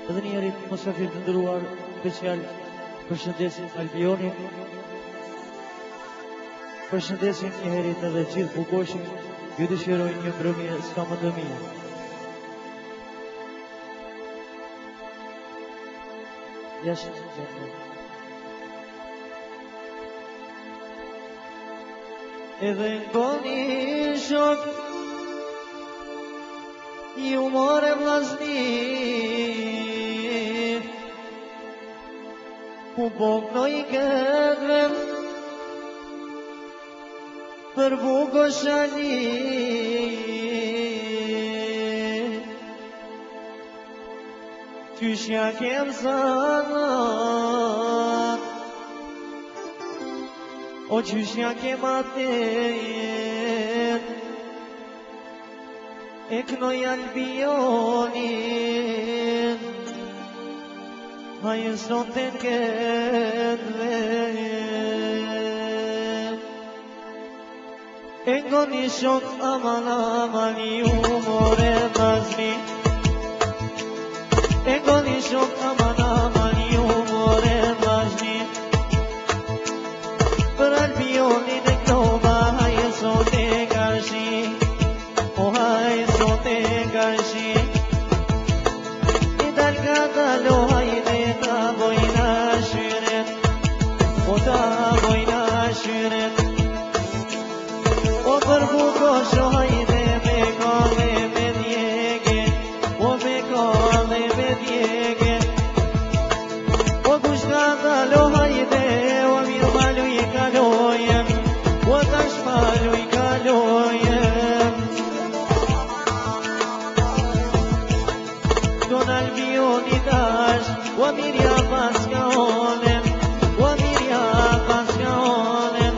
Edhe një njerit mosafir të ndëruar special përshëndesin Albionin. Përshëndesin një herit edhe gjithë Bukoshin, ju dëshiroj një mbrëmje s'ka më të mirë. Jashtë që gjithë. Edhe ngoni shok, ju more vllazni, ku poknoj këtë vend, për Bukoshani. Qyshja kem zanat, o qyshja kem atet, e knoj Albionin, hajë sonte n'ket vend. E ngoni shok aman aman ju more vllazni, e ngoni shok aman aman ju more vllazni, për Albionin e knoba hajë sonte gashi, o hajë sonte gashi. I dal ka dalo hajde ta bojna shyret, o ta bojna shyret. O për Bukosho hajde me kone me djege, o me kone me djege. O kush ka dalo hajde, o mirë malu i kalojem, o tash malu i kalojem. Don Albioni tash, o mirja pas ka onem, o mirja pas ka onem.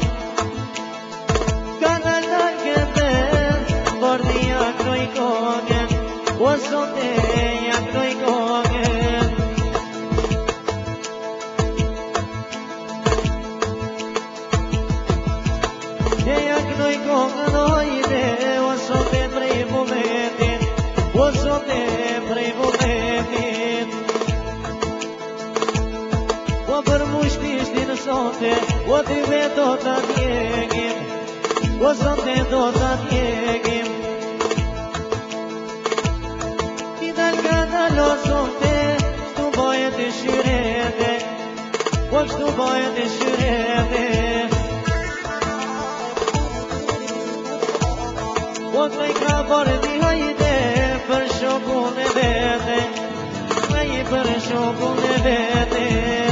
O sonte ja knoj kongen, ja knoj kongen ojde, o sonte prej momentin, o sonte prej momentin. O për mu shpishtin sonte, o ty veto ta djegim, o sonte do ta djegim. Lo sonte, shtu bëhet e shyrete, o shtu bëhet e shyrete. O të i ka bordi hajde për shokun e vete, hajde për shokun e vete.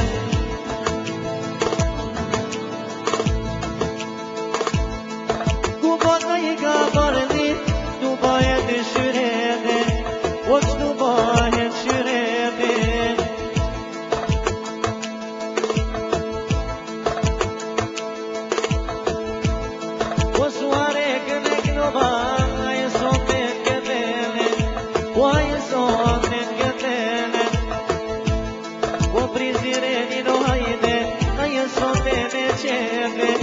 Ku po të i ka bordi, shtu bëhet e shyrete, o shtu bëhet shyrete. O suare këne knova, hajë sonte n'ketene, o hajë sonte n'ketene. O prizireni no hajde, hajë sonte me qefe,